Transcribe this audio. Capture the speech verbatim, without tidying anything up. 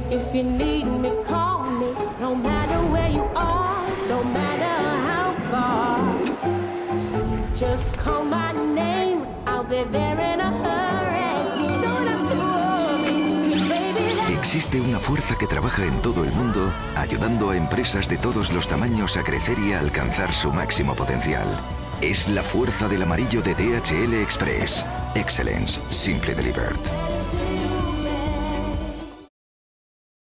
If you need me, call me. No matter where you are, no matter how far. Just call my name, I'll be there in a hurry. You don't have to worry, 'cause baby, that... Existe una fuerza que trabaja en todo el mundo, ayudando a empresas de todos los tamaños a crecer y a alcanzar su máximo potencial. Es la fuerza del amarillo de D H L Express. Excellence Simply Delivered.